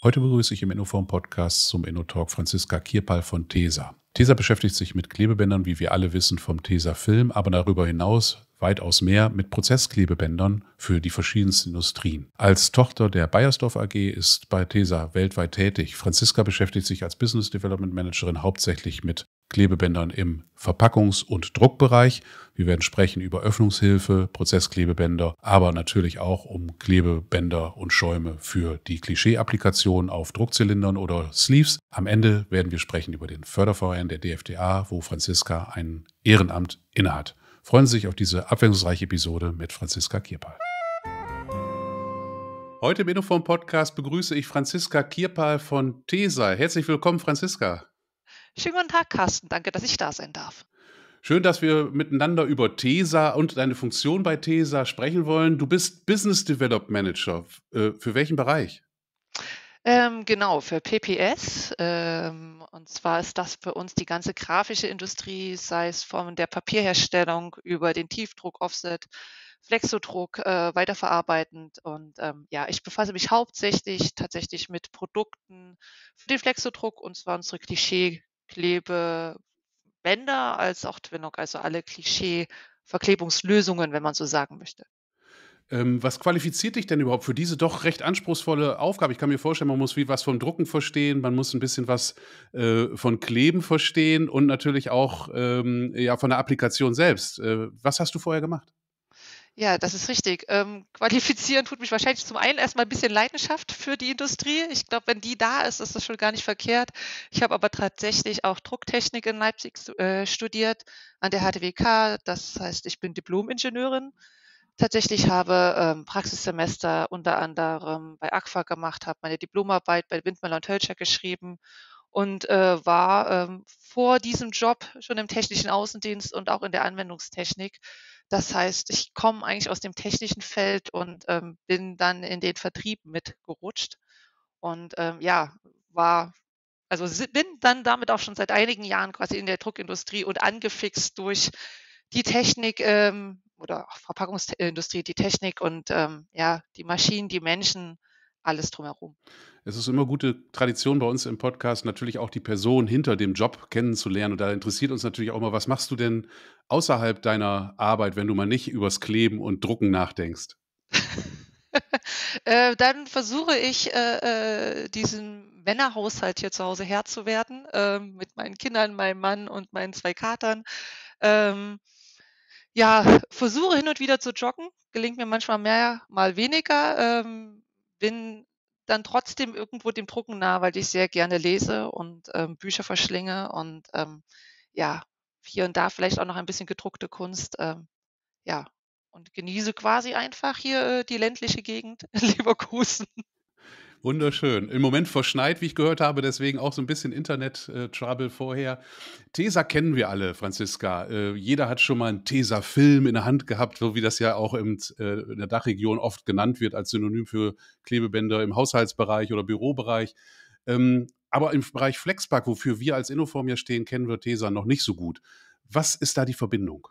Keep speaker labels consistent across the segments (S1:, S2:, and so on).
S1: Heute begrüße ich im Innoform-Podcast zum InnoTalk Franziska Kirpal von tesa. tesa beschäftigt sich mit Klebebändern, wie wir alle wissen, vom tesa-Film, aber darüber hinaus weitaus mehr mit Prozessklebebändern für die verschiedensten Industrien. Als Tochter der Beiersdorf AG ist bei tesa weltweit tätig. Franziska beschäftigt sich als Business Development Managerin hauptsächlich mit Klebebändern im Verpackungs- und Druckbereich. Wir werden sprechen über Öffnungshilfe, Prozessklebebänder, aber natürlich auch um Klebebänder und Schäume für die Klischee-Applikationen auf Druckzylindern oder Sleeves. Am Ende werden wir sprechen über den Förderverein der DFDA, wo Franziska ein Ehrenamt innehat. Freuen Sie sich auf diese abwechslungsreiche Episode mit Franziska Kirpal. Heute im Innoform-Podcast begrüße ich Franziska Kirpal von tesa. Herzlich willkommen, Franziska.
S2: Schönen guten Tag, Carsten. Danke, dass ich da sein darf.
S1: Schön, dass wir miteinander über tesa und deine Funktion bei tesa sprechen wollen. Du bist Business Development Manager. Für welchen Bereich?
S2: Genau, für PPS. Und zwar ist das für uns die ganze grafische Industrie, sei es von der Papierherstellung über den Tiefdruck, Offset, Flexodruck, weiterverarbeitend. Und ja, ich befasse mich hauptsächlich tatsächlich mit Produkten für den Flexodruck, und zwar unsere Klischee-Klebebänder als auch Twinlock, also alle Klischee-Verklebungslösungen, wenn man so sagen möchte.
S1: Was qualifiziert dich denn überhaupt für diese doch recht anspruchsvolle Aufgabe? Ich kann mir vorstellen, man muss was vom Drucken verstehen, man muss ein bisschen was von Kleben verstehen und natürlich auch ja, von der Applikation selbst. Was hast du vorher gemacht?
S2: Ja, das ist richtig. Qualifizieren tut mich wahrscheinlich zum einen erst mal 'n bisschen Leidenschaft für die Industrie. Ich glaube, wenn die da ist, ist das schon gar nicht verkehrt. Ich habe aber tatsächlich auch Drucktechnik in Leipzig studiert an der HTWK. Das heißt, ich bin Diplom-Ingenieurin. Tatsächlich habe, Praxissemester unter anderem bei Agfa gemacht, habe meine Diplomarbeit bei Windmöller& und Hölscher geschrieben und, war, vor diesem Job schon im technischen Außendienst und auch in der Anwendungstechnik. Das heißt, ich komme eigentlich aus dem technischen Feld und, bin dann in den Vertrieb mitgerutscht und, ja, war bin dann damit auch schon seit einigen Jahren quasi in der Druckindustrie und angefixt durch die Technik, oder auch Verpackungsindustrie, die Technik und, ja, die Maschinen, die Menschen, alles drumherum.
S1: Es ist immer gute Tradition bei uns im Podcast, natürlich auch die Person hinter dem Job kennenzulernen. Und da interessiert uns natürlich auch mal, was machst du denn außerhalb deiner Arbeit, wenn du mal nicht übers Kleben und Drucken nachdenkst?
S2: Dann versuche ich, diesen Männerhaushalt hier zu Hause Herr zu werden, mit meinen Kindern, meinem Mann und meinen 2 Katern. Ähm, ja, versuche hin und wieder zu joggen, gelingt mir manchmal mehr, mal weniger, bin dann trotzdem irgendwo dem Drucken nah, weil ich sehr gerne lese und, Bücher verschlinge und, ja, hier und da vielleicht auch noch ein bisschen gedruckte Kunst, ja, und genieße quasi einfach hier, die ländliche Gegend in Leverkusen.
S1: Wunderschön. Im Moment verschneit, wie ich gehört habe, deswegen auch so ein bisschen Internet-Trouble vorher. tesa kennen wir alle, Franziska. Jeder hat schon mal 'n Tesa-Film in der Hand gehabt, so wie das ja auch in der Dachregion oft genannt wird als Synonym für Klebebänder im Haushaltsbereich oder Bürobereich. Aber im Bereich Flexpack, wofür wir als Innoform ja stehen, kennen wir tesa noch nicht so gut. Was ist da die Verbindung?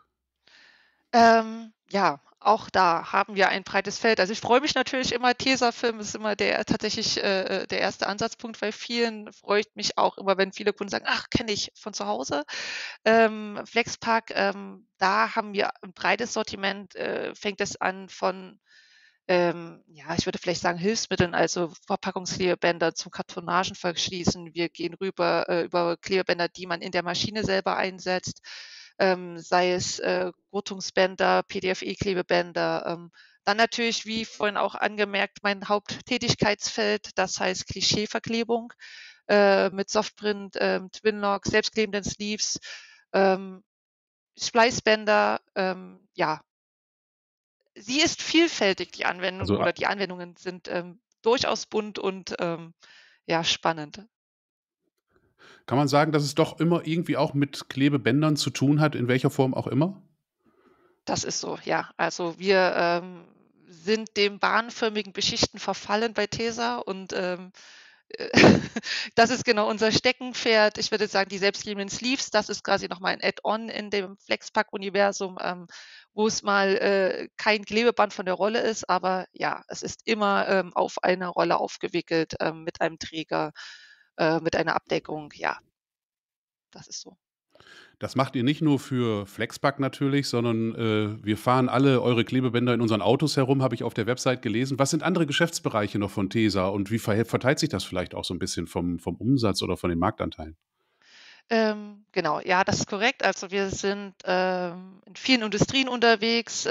S2: Ja, auch da haben wir ein breites Feld. Also, ich freue mich natürlich immer, Tesafilm ist immer der erste Ansatzpunkt bei vielen. Freut mich auch immer, wenn viele Kunden sagen: „Ach, kenne ich von zu Hause." Flexpack, da haben wir ein breites Sortiment, fängt es an von, ja, ich würde vielleicht sagen, Hilfsmitteln, also Verpackungsklebebänder zum Kartonagen verschließen. Wir gehen rüber, über Klebebänder, die man in der Maschine selber einsetzt, sei es, Gurtungsbänder, PDFE-Klebebänder, dann natürlich, wie vorhin auch angemerkt, mein Haupttätigkeitsfeld, das heißt Klischeeverklebung, mit Softprint, Twinlock, selbstklebenden Sleeves, ähm, Spleißbänder, ja. Sie ist vielfältig, die Anwendung,
S1: Also
S2: oder die Anwendungen sind, durchaus bunt und, ja, spannend.
S1: kann man sagen, dass es doch immer irgendwie auch mit Klebebändern zu tun hat, in welcher Form auch immer?
S2: Das ist so, ja. Also, wir, sind dem bahnförmigen Beschichten verfallen bei tesa und, äh, das ist genau unser Steckenpferd. Ich würde sagen, die selbstklebenden Sleeves, das ist quasi noch mal ein Add-on in dem Flexpack-Universum, wo es mal, kein Klebeband von der Rolle ist, aber ja, es ist immer, auf einer Rolle aufgewickelt, mit einem Träger, mit einer Abdeckung. Ja, das ist so.
S1: Das macht ihr nicht nur für Flexpack natürlich, sondern, wir fahren alle eure Klebebänder in unseren Autos herum, habe ich auf der Website gelesen. Was sind andere Geschäftsbereiche noch von Tesa und wie verteilt sich das vielleicht auch so ein bisschen vom Umsatz oder von den Marktanteilen?
S2: Genau, ja, das ist korrekt. Also, wir sind, in vielen Industrien unterwegs.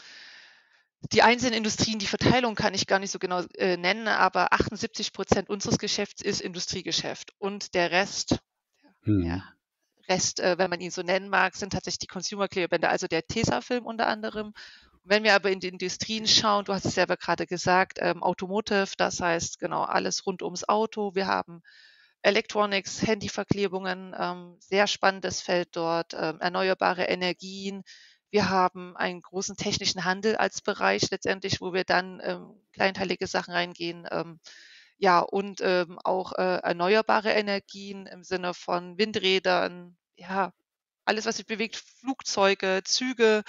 S2: Die einzelnen Industrien, die Verteilung kann ich gar nicht so genau, nennen, aber 78% unseres Geschäfts ist Industriegeschäft und der Rest, ja,
S1: Mhm.
S2: wenn man ihn so nennen mag, sind tatsächlich die Consumer-Klebebänder, also der Tesafilm unter anderem. Wenn wir aber in die Industrien schauen, du hast es selber gerade gesagt, Automotive, das heißt, genau, alles rund ums Auto. Wir haben Electronics, Handyverklebungen, sehr spannendes Feld dort, erneuerbare Energien. Wir haben einen großen technischen Handel als Bereich letztendlich, wo wir dann, kleinteilige Sachen reingehen, ja, und, auch, erneuerbare Energien im Sinne von Windrädern, ja, alles, was sich bewegt, Flugzeuge, Züge,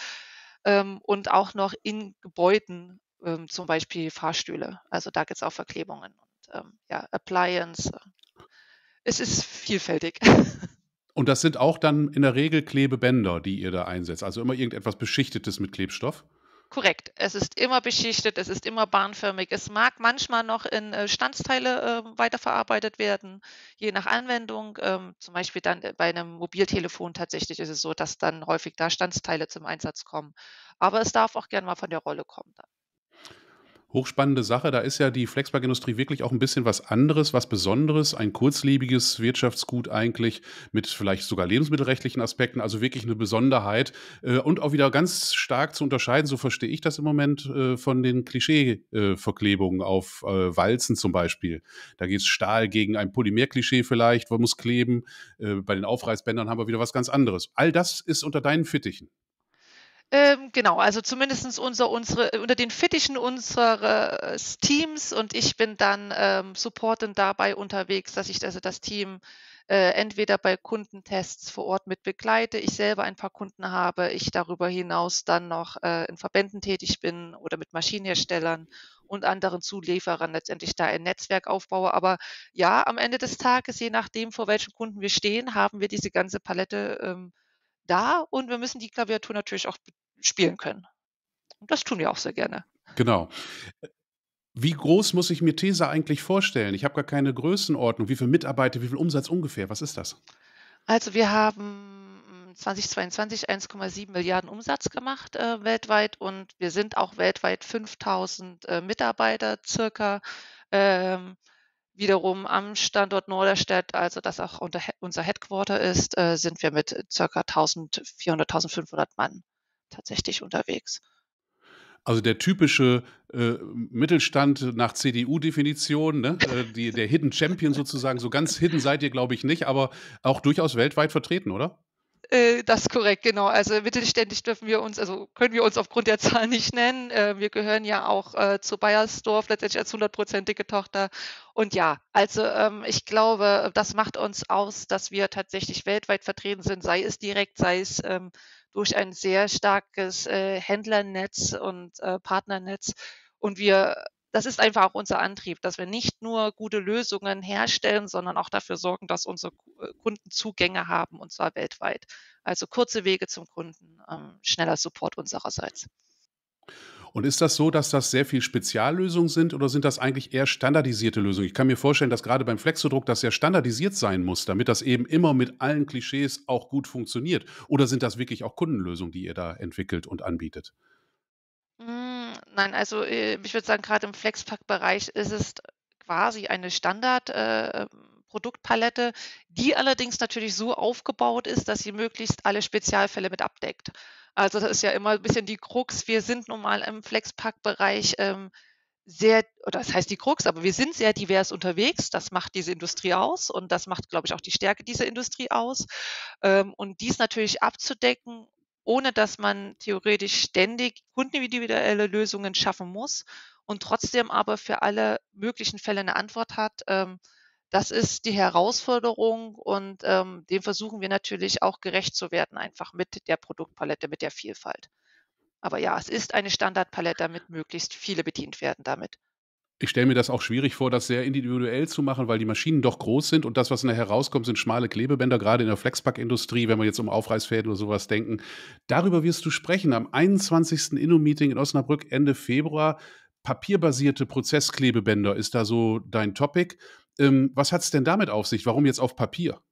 S2: und auch noch in Gebäuden, zum Beispiel Fahrstühle. Also, da gibt's auch Verklebungen und, ja, Appliance. Es ist vielfältig.
S1: Und das sind auch dann in der Regel Klebebänder, die ihr da einsetzt, also immer irgendetwas Beschichtetes mit Klebstoff?
S2: Korrekt. Es ist immer beschichtet, es ist immer bahnförmig. Es mag manchmal noch in, Standsteile, weiterverarbeitet werden, je nach Anwendung. Zum Beispiel dann, bei einem Mobiltelefon tatsächlich ist es so, dass dann häufig da Standsteile zum Einsatz kommen. Aber es darf auch gern mal von der Rolle kommen dann.
S1: Hochspannende Sache. Da ist ja die Flexpack-Industrie wirklich auch ein bisschen was anderes, was Besonderes, ein kurzlebiges Wirtschaftsgut eigentlich mit vielleicht sogar lebensmittelrechtlichen Aspekten, also wirklich eine Besonderheit, und auch wieder ganz stark zu unterscheiden, so verstehe ich das im Moment, von den Klischee Verklebungen auf, Walzen zum Beispiel. Da geht Stahl gegen ein Polymer-Klischee vielleicht, wo muss kleben. Bei den Aufreißbändern haben wir wieder was ganz anderes. All das ist unter deinen Fittichen.
S2: Genau, also zumindestens unter den Fittichen unseres Teams und ich bin dann, supportend dabei unterwegs, dass ich also das Team, entweder bei Kundentests vor Ort mit begleite, ich selber ein paar Kunden habe, ich darüber hinaus dann noch, in Verbänden tätig bin oder mit Maschinenherstellern und anderen Zulieferern letztendlich da ein Netzwerk aufbaue. Aber ja, am Ende des Tages, je nachdem, vor welchen Kunden wir stehen, haben wir diese ganze Palette, da und wir müssen die Klaviatur natürlich auch spielen können. Und das tun wir auch sehr gerne.
S1: Genau. Wie groß muss ich mir Tesa eigentlich vorstellen? Ich habe gar keine Größenordnung. Wie viele Mitarbeiter, wie viel Umsatz ungefähr? Was ist das?
S2: Also, wir haben, 2022 1,7 Milliarden Umsatz gemacht, weltweit und wir sind auch weltweit 5.000, Mitarbeiter circa. Ähm, Wiederum am Standort Norderstedt, also das auch unser Headquarter ist, sind wir mit circa 1.400, 1.500 Mann tatsächlich unterwegs.
S1: Also der typische, Mittelstand nach CDU-Definition, ne? Der Hidden Champion sozusagen. So ganz hidden seid ihr, glaube ich, nicht, aber auch durchaus weltweit vertreten, oder?
S2: Das ist korrekt, genau. Also, mittelständisch können wir uns aufgrund der Zahl nicht nennen. Wir gehören ja auch, zu Beiersdorf letztendlich als hundertprozentige Tochter. Und ja, also, ich glaube, das macht uns aus, dass wir tatsächlich weltweit vertreten sind, sei es direkt, sei es, durch ein sehr starkes, Händlernetz und, Partnernetz. Und das ist einfach auch unser Antrieb, dass wir nicht nur gute Lösungen herstellen, sondern auch dafür sorgen, dass unsere Kunden Zugänge haben, und zwar weltweit. Also kurze Wege zum Kunden, schneller Support unsererseits.
S1: Und ist das so, dass das sehr viel Speziallösungen sind oder sind das eigentlich eher standardisierte Lösungen? Ich kann mir vorstellen, dass gerade beim Flexodruck das sehr standardisiert sein muss, damit das eben immer mit allen Klischees auch gut funktioniert. Oder sind das wirklich auch Kundenlösungen, die ihr da entwickelt und anbietet?
S2: Nein, also, ich würde sagen, grade im Flexpack-Bereich ist es quasi eine Standard Produktpalette, die allerdings natürlich so aufgebaut ist, dass sie möglichst alle Spezialfälle mit abdeckt. Also, das ist ja immer 'n bisschen die Krux. Wir sind nun mal im Flexpack-Bereich, sehr oder das heißt die Krux, aber wir sind sehr divers unterwegs. Das macht diese Industrie aus und das macht, glaube ich, auch die Stärke dieser Industrie aus. Und dies natürlich abzudecken, ohne dass man theoretisch ständig kundenindividuelle Lösungen schaffen muss und trotzdem aber für alle möglichen Fälle 'ne Antwort hat. Das ist die Herausforderung und, dem versuchen wir natürlich auch gerecht zu werden, einfach mit der Produktpalette, mit der Vielfalt. Aber ja, es ist eine Standardpalette, damit möglichst viele bedient werden damit.
S1: Ich stelle mir das auch schwierig vor, das sehr individuell zu machen, weil die Maschinen doch groß sind und das, was nachher rauskommt, sind schmale Klebebänder, gerade in der Flexpack-Industrie, wenn wir jetzt um Aufreißfäden oder sowas denken. Darüber wirst du sprechen am 21. Inno-Meeting in Osnabrück Ende Februar. Papierbasierte Prozessklebebänder ist da so dein Topic. Was hat's denn damit auf sich? Warum jetzt auf Papier?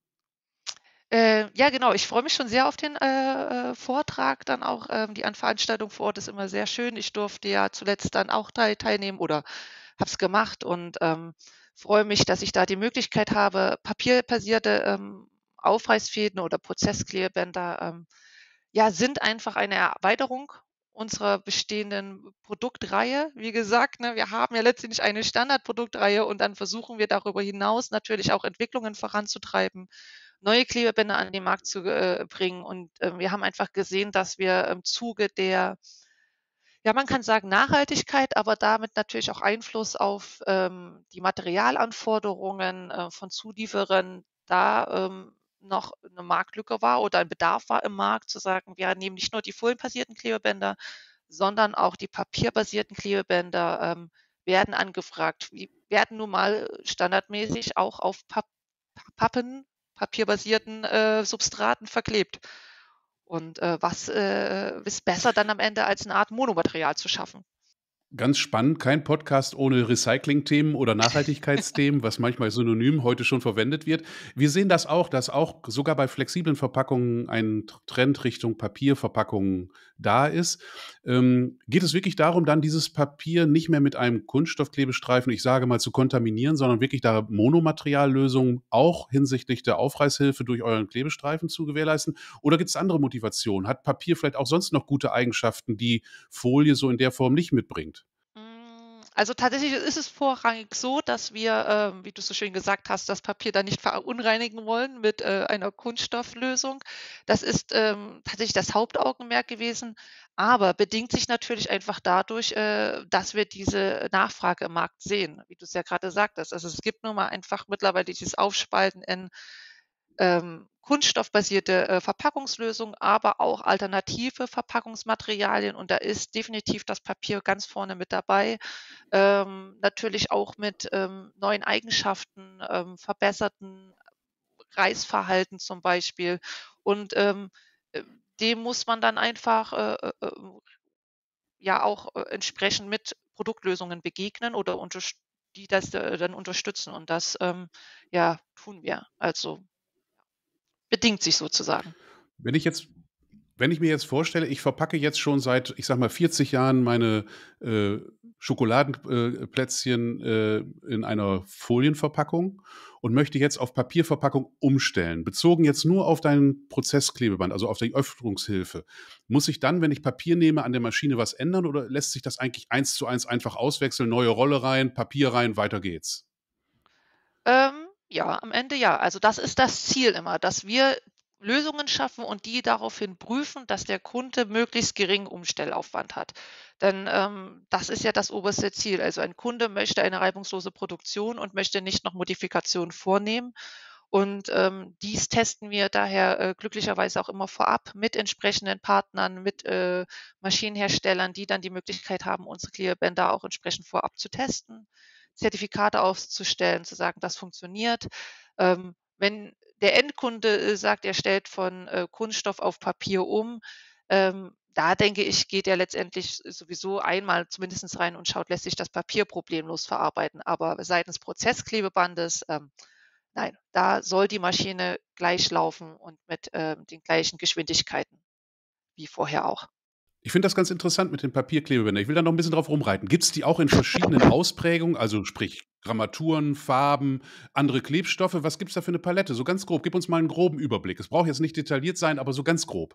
S2: Ja, genau, ich freue mich schon sehr auf den, Vortrag dann auch. Die Veranstaltung vor Ort ist immer sehr schön. Ich durfte ja zuletzt dann auch teilnehmen oder habe es gemacht und, freue mich, dass ich da die Möglichkeit habe, papierbasierte, Aufreißfäden oder Prozessklebebänder, ja, sind einfach eine Erweiterung unserer bestehenden Produktreihe. Wie gesagt, ne, wir haben ja letztendlich eine Standardproduktreihe und dann versuchen wir darüber hinaus natürlich auch Entwicklungen voranzutreiben, neue Klebebänder an den Markt zu, bringen. Und, wir haben einfach gesehen, dass wir im Zuge der, ja, man kann sagen Nachhaltigkeit, aber damit natürlich auch Einfluss auf, die Materialanforderungen, von Zulieferern da, noch 'ne Marktlücke war oder ein Bedarf war im Markt zu sagen, wir nehmen nicht nur die folienbasierten Klebebänder, sondern auch die papierbasierten Klebebänder, werden angefragt. Die werden nun mal standardmäßig auch auf Pappen papierbasierten, Substraten verklebt. Und, was, ist besser dann am Ende als 'ne Art Monomaterial zu schaffen?
S1: Ganz spannend, kein Podcast ohne Recycling-Themen oder Nachhaltigkeitsthemen, was manchmal synonym heute schon verwendet wird. Wir sehen das auch, dass auch sogar bei flexiblen Verpackungen ein Trend Richtung Papierverpackungen da ist. Geht es wirklich darum, dann dieses Papier nicht mehr mit einem Kunststoffklebestreifen, ich sage mal, zu kontaminieren, sondern wirklich da Monomateriallösungen auch hinsichtlich der Aufreißhilfe durch euren Klebestreifen zu gewährleisten? Oder gibt es andere Motivationen? Hat Papier vielleicht auch sonst noch gute Eigenschaften, die Folie so in der Form nicht mitbringt?
S2: Also tatsächlich ist es vorrangig so, dass wir, wie du so schön gesagt hast, das Papier dann nicht verunreinigen wollen mit, einer Kunststofflösung. Das ist, tatsächlich das Hauptaugenmerk gewesen, aber bedingt sich natürlich einfach dadurch, dass wir diese Nachfrage im Markt sehen, wie du es ja gerade sagtest. Also, es gibt nun mal einfach mittlerweile dieses Aufspalten in kunststoffbasierte, Verpackungslösungen, aber auch alternative Verpackungsmaterialien und da ist definitiv das Papier ganz vorne mit dabei. Natürlich auch mit, neuen Eigenschaften, verbesserten Reißverhalten zum Beispiel. Und, dem muss man dann einfach, ja auch, entsprechend mit Produktlösungen begegnen oder die das, dann unterstützen und das, ja, tun wir. Also, bedingt sich sozusagen.
S1: Wenn ich jetzt Wenn ich mir jetzt vorstelle, ich verpacke jetzt schon seit, ich sage mal, 40 Jahren meine, Schokoladenplätzchen in einer Folienverpackung und möchte jetzt auf Papierverpackung umstellen. Bezogen jetzt nur auf dein Prozessklebeband, also auf die Öffnungshilfe. Muss ich dann, wenn ich Papier nehme, an der Maschine was ändern oder lässt sich das eigentlich eins zu eins einfach auswechseln, neue Rolle rein, Papier rein, weiter geht's?
S2: Ja, am Ende ja. Also, das ist das Ziel immer, dass wir Lösungen schaffen und die daraufhin prüfen, dass der Kunde möglichst geringen Umstellaufwand hat. Denn, das ist ja das oberste Ziel. Also, ein Kunde möchte eine reibungslose Produktion und möchte nicht noch Modifikationen vornehmen. Und, dies testen wir daher, glücklicherweise auch immer vorab mit entsprechenden Partnern, mit, Maschinenherstellern, die dann die Möglichkeit haben, unsere Klebebänder auch entsprechend vorab zu testen, Zertifikate auszustellen, zu sagen, das funktioniert. Wenn der Endkunde, sagt, er stellt von, Kunststoff auf Papier um, da denke ich, geht er letztendlich sowieso einmal zumindest rein und schaut, lässt sich das Papier problemlos verarbeiten. Aber seitens Prozessklebebandes, nein, da soll die Maschine gleich laufen und mit, den gleichen Geschwindigkeiten wie vorher auch.
S1: Ich finde das ganz interessant mit den Papierklebebändern. Ich will da noch ein bisschen drauf rumreiten. Gibt es die auch in verschiedenen Ausprägungen, also sprich Grammaturen, Farben, andere Klebstoffe? Was gibt's da für eine Palette? So ganz grob. Gib uns mal einen groben Überblick. Es braucht jetzt nicht detailliert sein, aber so ganz grob.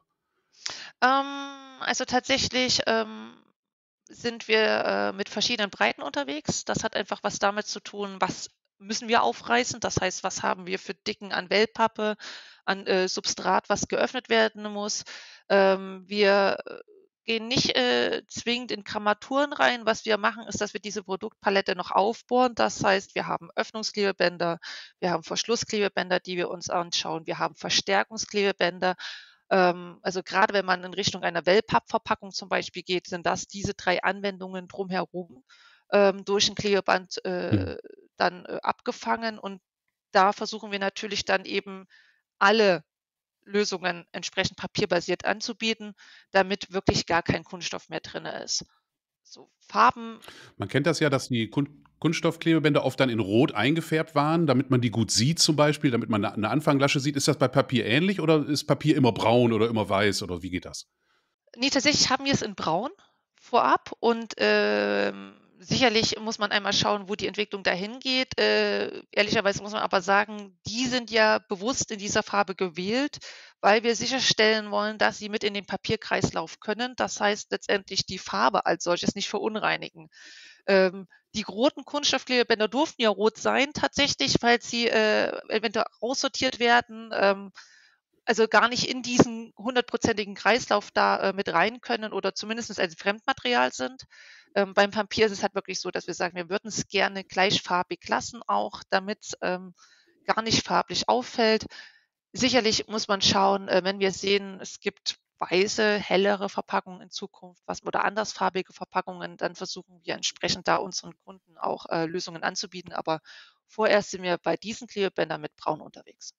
S2: Also tatsächlich, sind wir, mit verschiedenen Breiten unterwegs. Das hat einfach was damit zu tun, was müssen wir aufreißen? Das heißt, was haben wir für Dicken an Wellpappe, an, Substrat, was geöffnet werden muss? Wir gehen nicht zwingend in Grammaturen rein. Was wir machen, ist, dass wir diese Produktpalette noch aufbohren. Das heißt, wir haben Öffnungsklebebänder, wir haben Verschlussklebebänder, die wir uns anschauen, wir haben Verstärkungsklebebänder. Also gerade wenn man in Richtung einer Wellpappverpackung zum Beispiel geht, sind das diese 3 Anwendungen drumherum durch ein Klebeband
S1: Mhm.
S2: dann abgefangen. Und da versuchen wir natürlich dann eben alle Lösungen entsprechend papierbasiert anzubieten, damit wirklich gar kein Kunststoff mehr drinne ist. So Farben.
S1: Man kennt das ja, dass die Kunststoffklebebänder oft dann in Rot eingefärbt waren, damit man die gut sieht zum Beispiel, damit man 'ne Anfanglasche sieht. Ist das bei Papier ähnlich oder ist Papier immer braun oder immer weiß oder wie geht das?
S2: Ne, tatsächlich haben wir es in Braun vorab und sicherlich muss man einmal schauen, wo die Entwicklung dahin geht. Ehrlicherweise muss man aber sagen, die sind ja bewusst in dieser Farbe gewählt, weil wir sicherstellen wollen, dass sie mit in den Papierkreislauf können. Das heißt letztendlich die Farbe als solches nicht verunreinigen. Die roten Kunststoffklebebänder durften ja rot sein tatsächlich, weil sie eventuell aussortiert werden, also gar nicht in diesen hundertprozentigen Kreislauf da mit rein können oder zumindest als Fremdmaterial sind. Beim Papier ist es halt wirklich so, dass wir sagen, wir würden es gerne gleichfarbig lassen auch, damit gar nicht farblich auffällt. Sicherlich muss man schauen, wenn wir sehen, es gibt weiße, hellere Verpackungen in Zukunft, was oder andersfarbige Verpackungen, dann versuchen wir entsprechend da unseren Kunden auch Lösungen anzubieten. Aber vorerst sind wir bei diesen Klebebändern mit Braun unterwegs.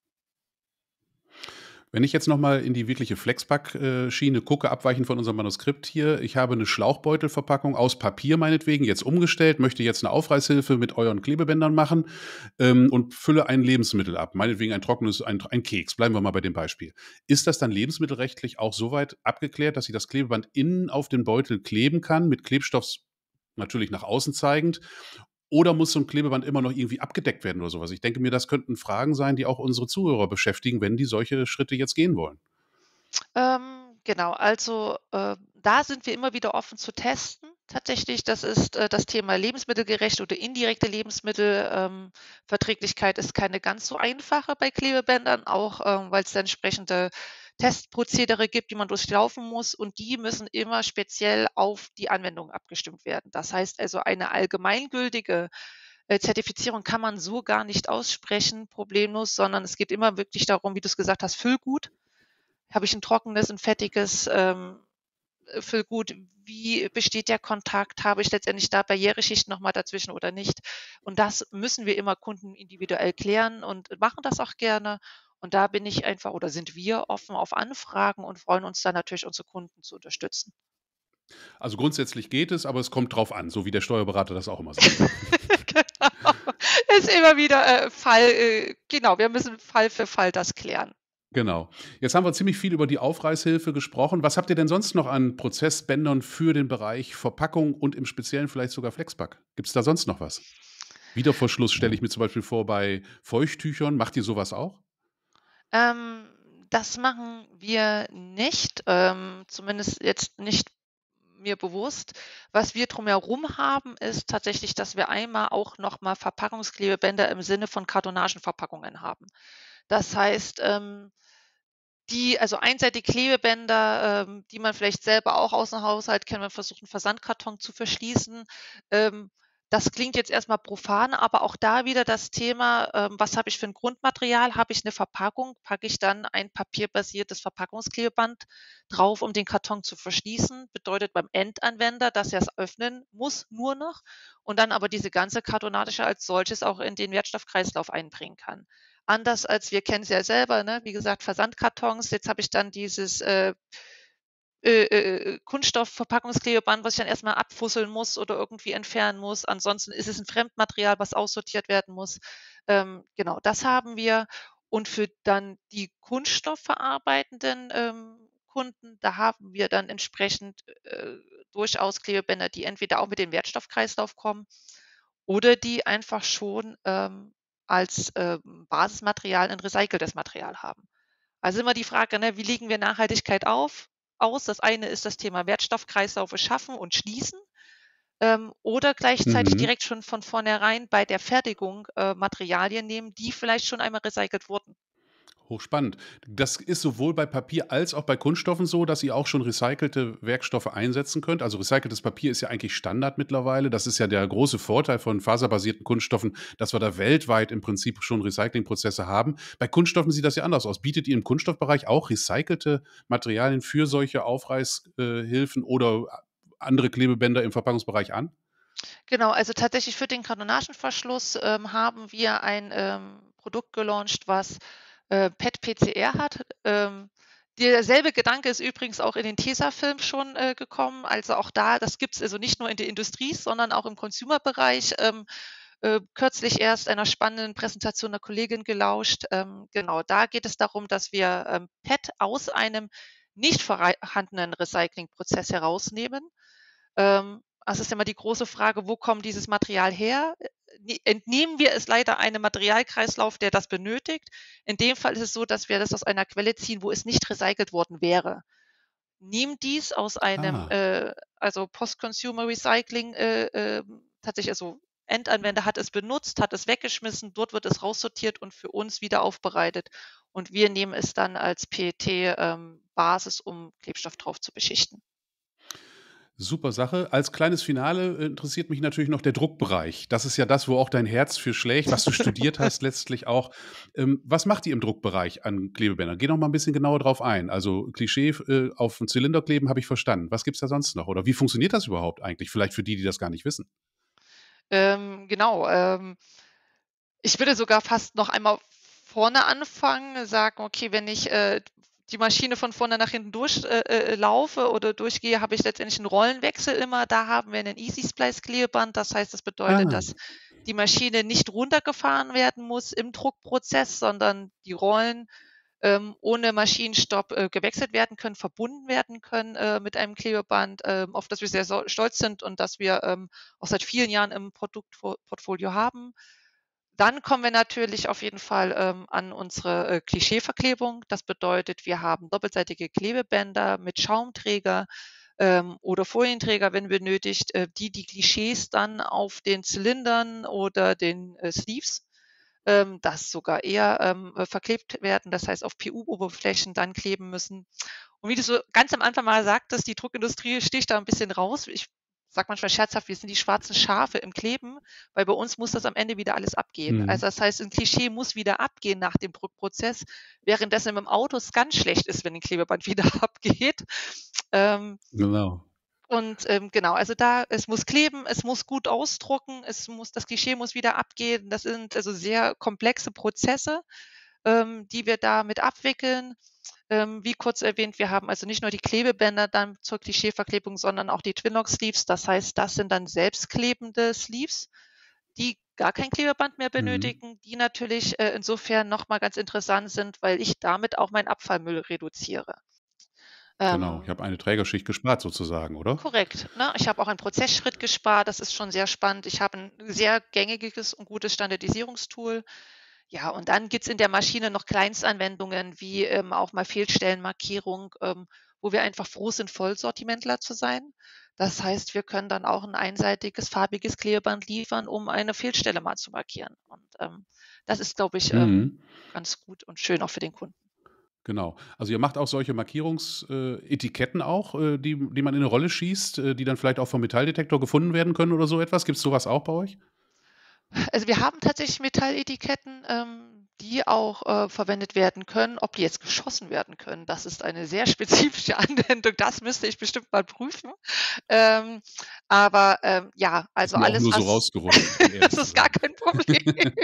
S1: Wenn ich jetzt noch mal in die wirkliche Flexpack, Schiene gucke, abweichend von unserem Manuskript hier. Ich habe 'ne Schlauchbeutelverpackung aus Papier meinetwegen jetzt umgestellt, möchte jetzt 'ne Aufreißhilfe mit euren Klebebändern machen, und fülle ein Lebensmittel ab, meinetwegen ein trockenes ein Keks, bleiben wir mal bei dem Beispiel. Ist das dann lebensmittelrechtlich auch so weit abgeklärt, dass ich das Klebeband innen auf den Beutel kleben kann, mit Klebstoff natürlich nach außen zeigend? Oder muss so 'n Klebeband immer noch irgendwie abgedeckt werden oder so was? Ich denke mir, das könnten Fragen sein, die auch unsere Zuhörer beschäftigen, wenn die solche Schritte jetzt gehen wollen.
S2: Genau, also, da sind wir immer wieder offen zu testen. Tatsächlich, das ist das Thema lebensmittelgerecht oder indirekte Lebensmittel. Verträglichkeit ist keine ganz so einfache bei Klebebändern, auch, weil es da entsprechende Testprozedere gibt, die man durchlaufen muss und die müssen immer speziell auf die Anwendung abgestimmt werden. Das heißt also, eine allgemeingültige Zertifizierung kann man so gar nicht aussprechen, problemlos, sondern es geht immer wirklich darum, wie du es gesagt hast, Füllgut. Habe ich 'n trockenes, 'n fettiges, Füllgut? Wie besteht der Kontakt? Habe ich letztendlich da Barriereschichten noch mal dazwischen oder nicht? Und das müssen wir immer kundenindividuell klären und machen das auch gerne. Und da bin ich einfach oder sind wir offen auf Anfragen und freuen uns dann natürlich, unsere Kunden zu unterstützen.
S1: Also, grundsätzlich geht es, aber es kommt drauf an, so wie der Steuerberater das auch immer sagt.
S2: Genau. Ist immer wieder, genau, wir müssen Fall für Fall das klären.
S1: Genau. Jetzt haben wir ziemlich viel über die Aufreißhilfe gesprochen. Was habt ihr denn sonst noch an Prozessbändern für den Bereich Verpackung und im Speziellen vielleicht sogar Flexpack? Gibt's da sonst noch was? Wiederverschluss stelle ich mir zum Beispiel vor bei Feuchttüchern. Macht ihr so was auch?
S2: Ähm, Das machen wir nicht, zumindest jetzt nicht mir bewusst. Was wir drumherum haben, ist tatsächlich, dass wir einmal auch noch mal Verpackungsklebebänder im Sinne von Kartonagenverpackungen haben. Das heißt, die also einseitige Klebebänder, die man vielleicht selber auch aus'm Haushalt kennt, man versucht 'n Versandkarton zu verschließen. Das klingt jetzt erst mal profan, aber auch da wieder das Thema, was habe ich für 'n Grundmaterial? Habe ich 'ne Verpackung, packe ich dann ein papierbasiertes Verpackungsklebeband drauf, um den Karton zu verschließen. Bedeutet beim Endanwender, dass er's öffnen muss nur noch und dann aber diese ganze Kartonage als solches auch in den Wertstoffkreislauf einbringen kann. Anders als wir kennen's ja selber, ne? Wie gesagt, Versandkartons. Jetzt habe ich dann dieses, Kunststoffverpackungsklebeband, was ich dann erst mal abfusseln muss oder irgendwie entfernen muss. Ansonsten ist es 'n Fremdmaterial, was aussortiert werden muss. Genau, das haben wir. Und für dann die kunststoffverarbeitenden, Kunden, da haben wir dann entsprechend, durchaus Klebebänder, die entweder auch mit dem Wertstoffkreislauf kommen oder die einfach schon, als, Basismaterial 'n recyceltes Material haben. Also immer die Frage, ne, wie legen wir Nachhaltigkeit aus? Das eine ist das Thema Wertstoffkreislaufe schaffen und schließen, oder gleichzeitig
S1: Mhm.
S2: direkt schon von vornherein bei der Fertigung, Materialien nehmen, die vielleicht schon einmal recycelt wurden.
S1: Hochspannend. Das ist sowohl bei Papier als auch bei Kunststoffen so, dass ihr auch schon recycelte Werkstoffe einsetzen könnt? Also, recyceltes Papier ist ja eigentlich Standard mittlerweile. Das ist ja der große Vorteil von faserbasierten Kunststoffen, dass wir da weltweit im Prinzip schon Recyclingprozesse haben. Bei Kunststoffen sieht das ja anders aus. Bietet ihr im Kunststoffbereich auch recycelte Materialien für solche Aufreißhilfen oder andere Klebebänder im Verpackungsbereich an?
S2: Genau, also tatsächlich für den Kartonagenverschluss, haben wir ein, Produkt gelauncht, was, PET-PCR hat. Derselbe Gedanke ist übrigens auch in den Tesafilm schon, gekommen. Also auch da das gibt's also nicht nur in der Industrie, sondern auch im Consumer-Bereich. Kürzlich erst einer spannenden Präsentation 'ner Kollegin gelauscht. Genau, da geht es darum, dass wir, PET aus einem nicht vorhandenen Recyclingprozess herausnehmen. Es ist immer die große Frage, wo kommt dieses Material her? Entnehmen wir es leider einem Materialkreislauf, der das benötigt? In dem Fall ist es so, dass wir das aus einer Quelle ziehen, wo es nicht recycelt worden wäre. Nehmen dies aus einem,
S1: Ah.
S2: also Post-Consumer Recycling, tatsächlich also Endanwender hat es benutzt, hat es weggeschmissen, dort wird es raussortiert und für uns wieder aufbereitet und wir nehmen es dann als PET, Basis, um Klebstoff drauf zu beschichten.
S1: Super Sache. Als kleines Finale interessiert mich natürlich noch der Druckbereich. Das ist ja das, wo auch dein Herz für schlägt, was du studiert hast letztlich auch. Was macht ihr im Druckbereich an Klebebändern? Geh noch mal ein bisschen genauer drauf ein. Also Klischee auf 'n Zylinder kleben habe ich verstanden. Was gibt's da sonst noch? Oder wie funktioniert das überhaupt eigentlich? Vielleicht für die, die das gar nicht wissen.
S2: Genau, ich würde sogar fast noch einmal vorne anfangen, sagen: „Okay, wenn ich, die Maschine von vorne nach hinten laufe oder durchgehe, habe ich letztendlich 'n Rollenwechsel immer. Da haben wir 'nen Easy Splice Klebeband. Das heißt, das bedeutet,
S1: Ah,
S2: dass die Maschine nicht runtergefahren werden muss im Druckprozess, sondern die Rollen, ohne Maschinenstopp, gewechselt werden können, verbunden werden können, mit einem Klebeband, auf das wir sehr stolz sind und das wir, auch seit vielen Jahren im Produktportfolio haben. Dann kommen wir natürlich auf jeden Fall, an unsere, Klischeeverklebung. Das bedeutet, wir haben doppelseitige Klebebänder mit Schaumträger, oder Folienträger, wenn benötigt, die Klischees dann auf den Zylindern oder den, Sleeves, das sogar eher, verklebt werden, das heißt auf PU-Oberflächen dann kleben müssen. Und wie du so ganz am Anfang mal sagtest, die Druckindustrie sticht da ein bisschen raus. Ich sage manchmal scherzhaft, wir sind die schwarzen Schafe im Kleben, weil bei uns muss das am Ende wieder alles abgehen.
S1: mhm,
S2: Also, das heißt, 'n Klischee muss wieder abgehen nach dem Druckprozess, währenddessen im Auto es ganz schlecht ist, wenn 'n Klebeband wieder abgeht. Ähm,
S1: genau.
S2: genau, also da es muss kleben, es muss gut ausdrucken, das Klischee muss wieder abgehen. Das sind also sehr komplexe Prozesse, die wir da mit abwickeln. Wie kurz erwähnt, wir haben also nicht nur die Klebebänder dann zur Klischeeverklebung, sondern auch die Twinlock Sleeves. Das heißt, das sind dann selbstklebende Sleeves, die gar kein Klebeband mehr
S1: Mhm.
S2: benötigen, die natürlich, insofern noch mal ganz interessant sind, weil ich damit auch meinen Abfallmüll reduziere.
S1: Genau. Ich
S2: Ähm
S1: habe eine Trägerschicht gespart sozusagen, oder?
S2: Korrekt, ne? Ich habe auch einen Prozessschritt gespart, das ist schon sehr spannend. Ich habe 'n sehr gängiges und gutes Standardisierungstool. Ja, und dann gibt's in der Maschine noch Kleinstanwendungen wie, auch mal Fehlstellenmarkierung, wo wir einfach froh sind, Vollsortimentler zu sein. Das heißt, wir können dann auch 'n einseitiges farbiges Klebeband liefern, um eine Fehlstelle mal zu markieren. Und, das ist, glaube ich,
S1: Mhm.
S2: ganz gut und schön auch für den Kunden.
S1: Genau. Also, ihr macht auch solche Etiketten auch, die man in 'ne Rolle schießt, die dann vielleicht auch vom Metalldetektor gefunden werden können oder so etwas? Gibt's so was auch bei euch?
S2: Also, wir haben tatsächlich Metalletiketten, die auch, verwendet werden können. Ob die jetzt geschossen werden können, das ist eine sehr spezifische Anwendung. Das müsste ich bestimmt mal prüfen. Ähm, aber, ja,
S1: Ist
S2: also
S1: mir auch
S2: alles,
S1: nur so
S2: was
S1: rausgerutscht, um
S2: das
S1: ehrlich zu
S2: ist gar
S1: sein.
S2: kein Problem.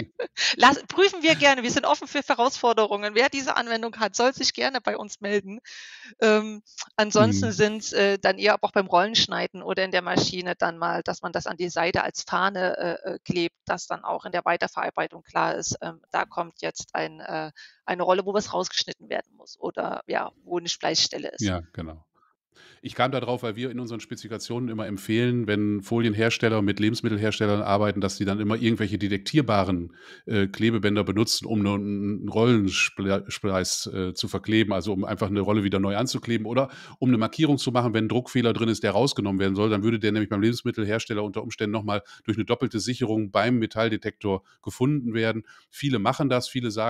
S2: Prüfen wir gerne. Wir sind offen für Herausforderungen. Wer diese Anwendung hat, soll sich gerne bei uns melden. Ähm, ansonsten
S1: Mhm.
S2: sind's, dann eher auch beim Rollenschneiden oder in der Maschine dann mal, dass man das an die Seite als Fahne, klebt, dass dann auch in der Weiterverarbeitung klar ist, da kommt jetzt eine Rolle, wo was rausgeschnitten werden muss oder ja, wo 'ne Spleißstelle ist.
S1: Ja, genau. Ich kam da drauf, weil wir in unseren Spezifikationen immer empfehlen, wenn Folienhersteller mit Lebensmittelherstellern arbeiten, dass die dann immer irgendwelche detektierbaren, Klebebänder benutzen, um 'n Rollenspleiß, zu verkleben, also um einfach eine Rolle wieder neu anzukleben oder um eine Markierung zu machen, wenn 'n Druckfehler drin ist, der rausgenommen werden soll. Dann würde der nämlich beim Lebensmittelhersteller unter Umständen noch mal durch eine doppelte Sicherung beim Metalldetektor gefunden werden. Viele machen das, viele sagen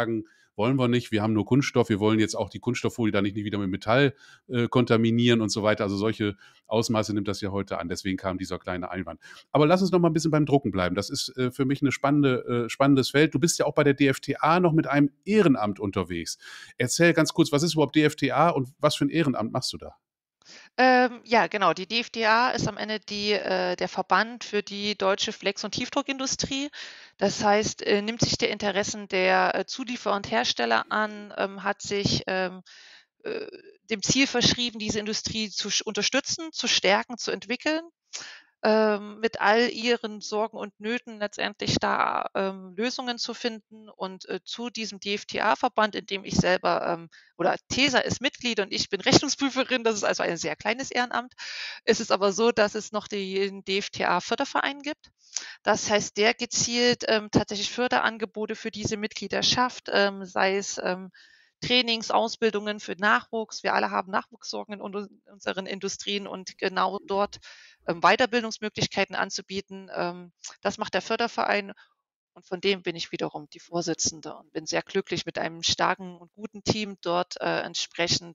S1: wollen wir nicht, wir haben nur Kunststoff, wir wollen jetzt auch die Kunststofffolie da nicht wieder mit Metall kontaminieren und so weiter. Also solche Ausmaße nimmt das ja heute an. Deswegen kam dieser kleine Einwand. Aber lass uns noch mal ein bisschen beim Drucken bleiben. Das ist für mich ein spannendes Feld. Du bist ja auch bei der DFTA noch mit einem Ehrenamt unterwegs. Erzähl ganz kurz, was ist überhaupt DFTA und was für ein Ehrenamt machst du da?
S2: Ja, genau. Die DFDA ist am Ende der Verband für die deutsche Flex- und Tiefdruckindustrie. Das heißt, nimmt sich der Interessen der Zulieferer und Hersteller an, hat sich äh, dem Ziel verschrieben, diese Industrie unterstützen, zu stärken, zu entwickeln, mit all ihren Sorgen und Nöten letztendlich da Lösungen zu finden. Und zu diesem DFTA-Verband, in dem ich selber oder TESA ist Mitglied und ich bin Rechnungsprüferin, das ist also ein sehr kleines Ehrenamt. Es ist aber so, dass es noch den DFTA-Förderverein gibt. Das heißt, der gezielt tatsächlich Förderangebote für diese Mitglieder schafft, sei es Trainings, Ausbildungen für Nachwuchs. Wir alle haben Nachwuchssorgen in unseren Industrien und genau dort Weiterbildungsmöglichkeiten anzubieten. Das macht der Förderverein und von dem bin ich wiederum die Vorsitzende und bin sehr glücklich mit einem starken und guten Team dort entsprechend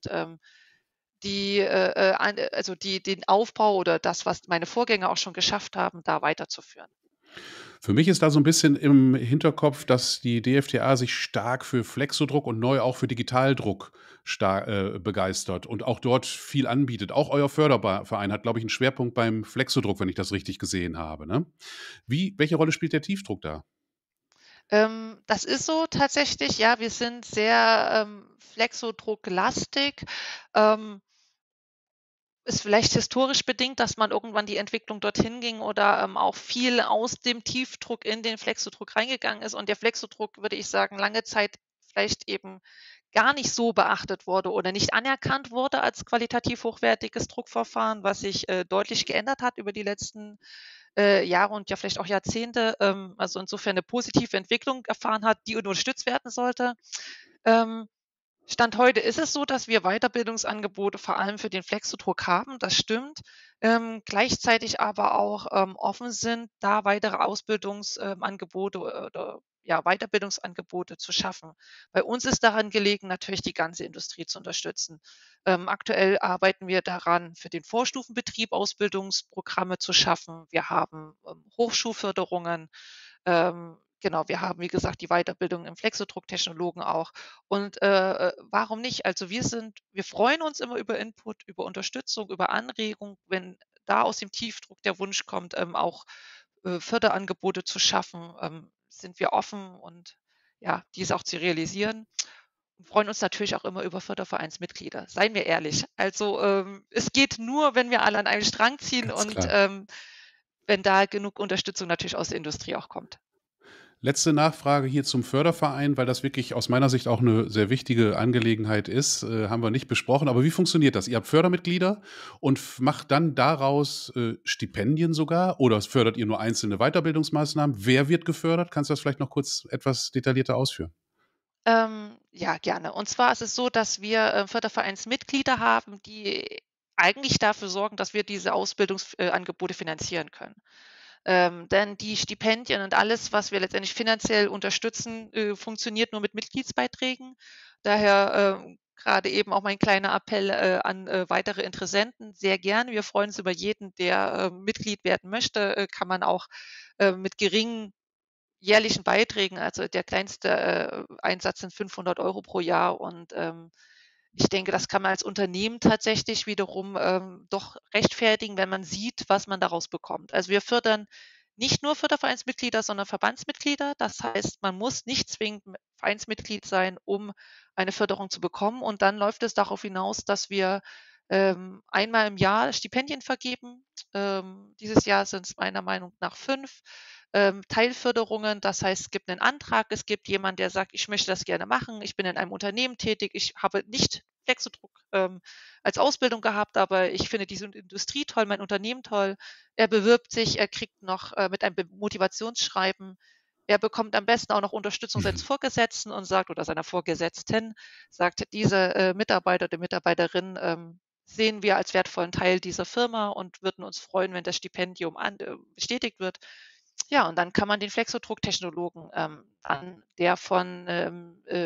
S2: den Aufbau oder das, was meine Vorgänger auch schon geschafft haben, da weiterzuführen.
S1: Für mich ist da so ein bisschen im Hinterkopf, dass die DFTA sich stark für Flexodruck und neu auch für Digitaldruck begeistert und auch dort viel anbietet. Auch euer Förderverein hat, glaube ich, einen Schwerpunkt beim Flexodruck, wenn ich das richtig gesehen habe, ne? Welche Rolle spielt der Tiefdruck da?
S2: Das ist so tatsächlich, ja, wir sind sehr flexodrucklastig. Ähm, Ist vielleicht historisch bedingt, dass man irgendwann die Entwicklung dorthin ging oder, auch viel aus dem Tiefdruck in den Flexodruck reingegangen ist und der Flexodruck, würde ich sagen, lange Zeit vielleicht eben gar nicht so beachtet wurde oder nicht anerkannt wurde als qualitativ hochwertiges Druckverfahren, was sich, deutlich geändert hat über die letzten, Jahre und ja vielleicht auch Jahrzehnte, also insofern eine positive Entwicklung erfahren hat, die unterstützt werden sollte. Ähm Stand heute ist es so, dass wir Weiterbildungsangebote vor allem für den Flexodruck haben, das stimmt, gleichzeitig aber auch, offen sind, da weitere Angebote oder, ja, Weiterbildungsangebote zu schaffen. Bei uns ist daran gelegen, natürlich die ganze Industrie zu unterstützen. Aktuell arbeiten wir daran, für den Vorstufenbetrieb Ausbildungsprogramme zu schaffen. Wir haben, Hochschulförderungen. Genau, wir haben, wie gesagt, die Weiterbildung im Flexodrucktechnologen auch. Und, warum nicht? Also, wir freuen uns immer über Input, über Unterstützung, über Anregung, wenn da aus dem Tiefdruck der Wunsch kommt, auch, Förderangebote zu schaffen, sind wir offen und ja, diese auch zu realisieren und freuen uns natürlich auch immer über Fördervereinsmitglieder, seien wir ehrlich. Also, es geht nur, wenn wir alle an einem Strang ziehen
S1: Ganz
S2: und,
S1: klar.
S2: wenn da genug Unterstützung natürlich aus der Industrie auch kommt.
S1: Letzte Nachfrage hier zum Förderverein, weil das wirklich aus meiner Sicht auch eine sehr wichtige Angelegenheit ist, haben wir nicht besprochen. Aber wie funktioniert das? Ihr habt Fördermitglieder und macht dann daraus, Stipendien sogar oder fördert ihr nur einzelne Weiterbildungsmaßnahmen? Wer wird gefördert? Kannst du das vielleicht noch kurz etwas detaillierter ausführen?
S2: Ja, gerne. Und zwar ist es so, dass wir, Fördervereinsmitglieder haben, die eigentlich dafür sorgen, dass wir diese Ausbildungsangebote Angebote finanzieren können. Denn die Stipendien und alles, was wir letztendlich finanziell unterstützen, funktioniert nur mit Mitgliedsbeiträgen. Daher, grade eben auch mein kleiner Appell, an, weitere Interessenten. Sehr gerne. Wir freuen uns über jeden, der, Mitglied werden möchte. Kann man auch, mit geringen jährlichen Beiträgen, also der kleinste, Einsatz sind 500 € pro Jahr und, ich denke, das kann man als Unternehmen tatsächlich wiederum, doch rechtfertigen, wenn man sieht, was man daraus bekommt. Also, wir fördern nicht nur Fördervereinsmitglieder, sondern Verbandsmitglieder. Das heißt, man muss nicht zwingend Vereinsmitglied sein, um eine Förderung zu bekommen. Und dann läuft es darauf hinaus, dass wir, einmal im Jahr Stipendien vergeben. Dieses Jahr sind es meiner Meinung nach 5 Teilförderungen. Das heißt, es gibt einen Antrag, es gibt jemand, der sagt: „Ich möchte das gerne machen. Ich bin in einem Unternehmen tätig. Ich habe nicht Flexodruck, als Ausbildung gehabt, aber ich finde diese Industrie toll, mein Unternehmen toll.“ Er bewirbt sich, er kriegt noch, mit einem Motivationsschreiben er bekommt am besten auch noch Unterstützung seines
S1: Mhm.
S2: Vorgesetzten und sagt oder seiner Vorgesetzten, sagt: „Diese, Mitarbeiter oder Mitarbeiterin, sehen wir als wertvollen Teil dieser Firma und würden uns freuen, wenn das Stipendium bestätigt wird.“ Ja, und dann kann man den Flexodrucktechnologen, an der von,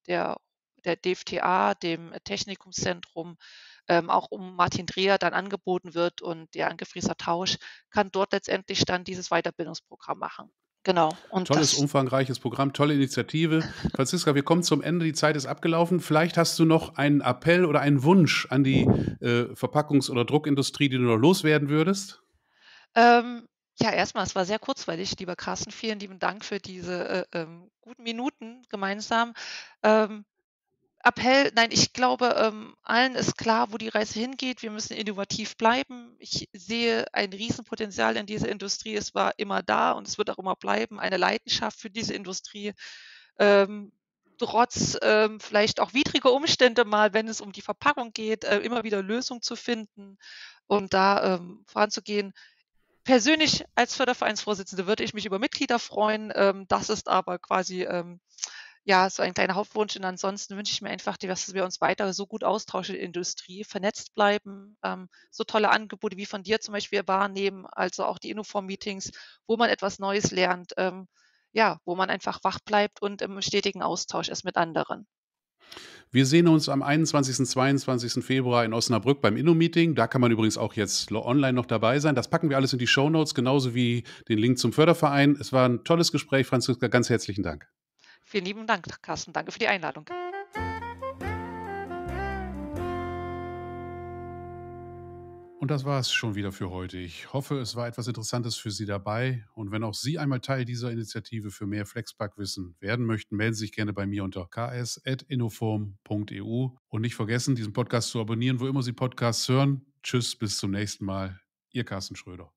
S2: der DFTA, dem Technikumszentrum, auch um Martin Dreher dann angeboten wird und der Angefrieser Tausch kann dort letztendlich dann dieses Weiterbildungsprogramm machen. Genau, und
S1: Tolles,
S2: das
S1: umfangreiches Programm, tolle Initiative. Franziska, wir kommen zum Ende, die Zeit ist abgelaufen. Vielleicht hast du noch einen Appell oder einen Wunsch an die Verpackungs- oder Druckindustrie, die du noch loswerden würdest?
S2: ja, erstmal, es war sehr kurzweilig, lieber Carsten. Vielen lieben Dank für diese, guten Minuten gemeinsam. Ähm, Appell, nein, ich glaube, allen ist klar, wo die Reise hingeht. Wir müssen innovativ bleiben. Ich sehe ein Riesenpotenzial in dieser Industrie. Es war immer da und es wird auch immer bleiben. Eine Leidenschaft für diese Industrie, ähm, trotz, vielleicht auch widriger Umstände mal, wenn es um die Verpackung geht, immer wieder Lösungen zu finden und da, voranzugehen. Persönlich als Fördervereinsvorsitzende würde ich mich über Mitglieder freuen. Das ist aber quasi, ja, so ein kleiner Hauptwunsch. Und ansonsten wünsche ich mir einfach, dass wir uns weiter so gut austauschen in der Industrie, vernetzt bleiben, so tolle Angebote wie von dir zum Beispiel wahrnehmen, also auch die Innoform-Meetings, wo man etwas Neues lernt, ja, wo man einfach wach bleibt und im stetigen Austausch ist mit anderen.
S1: Wir sehen uns am 21. 22. Februar in Osnabrück beim Inno-Meeting. Da kann man übrigens auch jetzt online noch dabei sein. Das packen wir alles in die Shownotes, genauso wie den Link zum Förderverein. Es war ein tolles Gespräch, Franziska. Ganz herzlichen Dank.
S2: Vielen lieben Dank, Carsten. Danke für die Einladung.
S1: Und das war es schon wieder für heute. Ich hoffe, es war etwas Interessantes für Sie dabei. Und wenn auch Sie einmal Teil dieser Initiative für mehr Flexpack-Wissen werden möchten, melden Sie sich gerne bei mir unter ks.innoform.eu. Und nicht vergessen, diesen Podcast zu abonnieren, wo immer Sie Podcasts hören. Tschüss, bis zum nächsten Mal. Ihr Carsten Schröder.